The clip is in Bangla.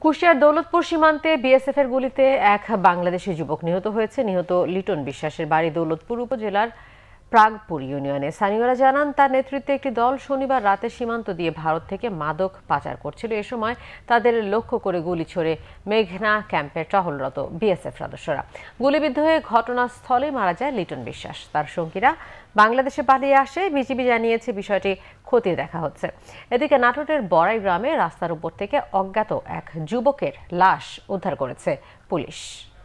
কুষ্টিয়ার দৌলতপুর সীমান্তে বিএসএফ এর গুলিতে এক বাংলাদেশি যুবক নিহত হয়েছে। নিহত লিটন বিশ্বাসের বাড়ি দৌলতপুর উপজেলার প্রাগপুর ইউনিয়নে। স্থানীয়রা জানান, তার নেতৃত্বে একটি দল শনিবার রাতে সীমান্ত দিয়ে ভারত থেকে মাদক পাচার করছিল। এ সময় তাদের লক্ষ্য করে গুলি ছোড়ে মেঘনা ক্যাম্পে টহলরত বিএসএফ সদস্যরা। গুলিবিদ্ধ হয়ে ঘটনাস্থলে মারা যায় লিটন বিশ্বাস। তার সঙ্গীরা বাংলাদেশে পালিয়ে আসে। বিজিবি জানিয়েছে বিষয়টি খতিয়ে দেখা হচ্ছে। এদিকে নাটোরের বড়াই গ্রামে রাস্তার উপর থেকে অজ্ঞাত এক যুবকের লাশ উদ্ধার করেছে পুলিশ।